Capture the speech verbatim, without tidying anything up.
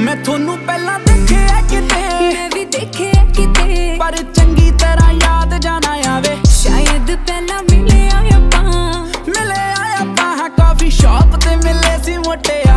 मैं थोनू पहला देखे किते, मैं भी देखे किते, पर चंगी तरह याद जाना आवे। शायद पहला मिले आया पा मिले आया पा कॉफी शॉप ते मिले सी मोटे